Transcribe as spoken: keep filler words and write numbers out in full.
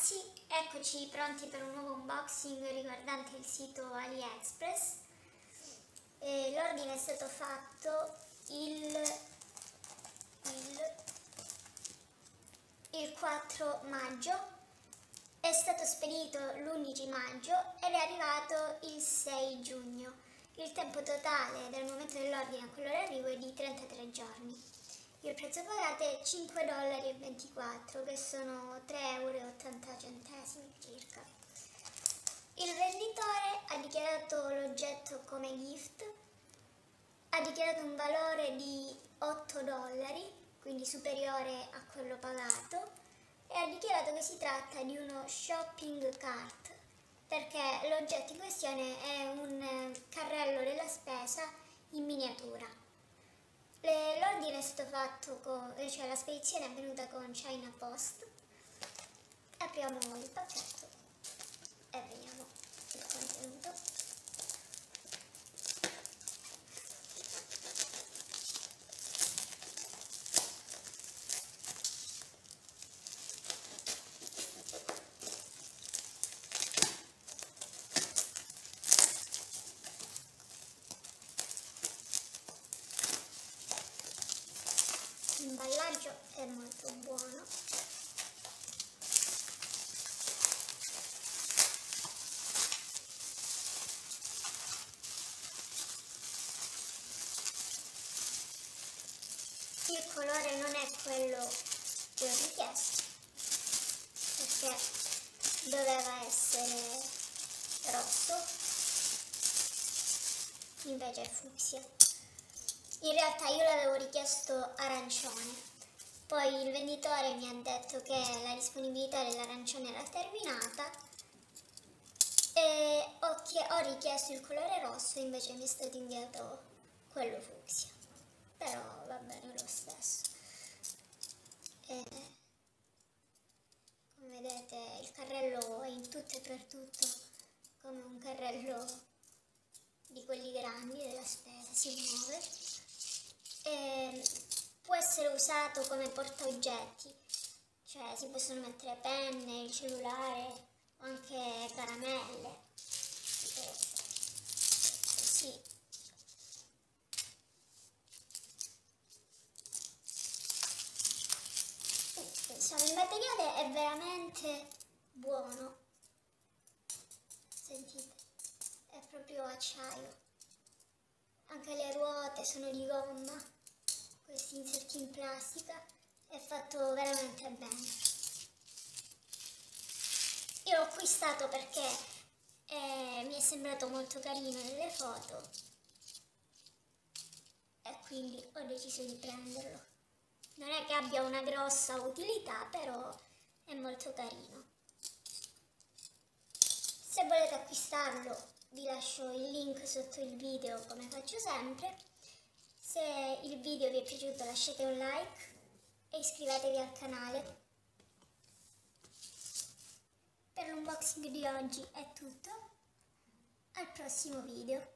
ragazzi, eccoci pronti per un nuovo unboxing riguardante il sito Aliexpress. L'ordine è stato fatto il, il, il quattro maggio, è stato spedito l'undici maggio ed è arrivato il sei giugno. Il tempo totale dal momento dell'ordine a quello dell'arrivo è di trentatré giorni. Il prezzo pagato è cinque dollari e ventiquattro, che sono tre euro e ottanta centesimi circa. Il venditore ha dichiarato l'oggetto come gift, ha dichiarato un valore di otto dollari, quindi superiore a quello pagato, e ha dichiarato che si tratta di uno shopping cart, perché l'oggetto in questione è un carrello della spesa in miniatura. L'ordine è stato fatto con, cioè la spedizione è avvenuta con China Post. Apriamo il pacchetto e vediamo il contenuto. L'imballaggio è molto buono. Il colore non è quello che ho richiesto, perché doveva essere rosso, invece è fucsia. In realtà io l'avevo richiesto arancione, poi il venditore mi ha detto che la disponibilità dell'arancione era terminata e ho, ho richiesto il colore rosso, invece mi è stato inviato quello fucsia, però va bene lo stesso. E, come vedete, il carrello è in tutto e per tutto come un carrello di quelli grandi della spesa, si muove. E può essere usato come portaoggetti, cioè si possono mettere penne, il cellulare o anche caramelle, e così. Insomma, il materiale è veramente buono, sentite, è proprio acciaio, anche le ruote sono di gomma. Questi inserti in plastica, è fatto veramente bene. Io l'ho acquistato perché eh, mi è sembrato molto carino nelle foto e quindi ho deciso di prenderlo. Non è che abbia una grossa utilità, però è molto carino. Se volete acquistarlo vi lascio il link sotto il video, come faccio sempre. Se il video vi è piaciuto lasciate un like e iscrivetevi al canale. Per l'unboxing di oggi è tutto, al prossimo video.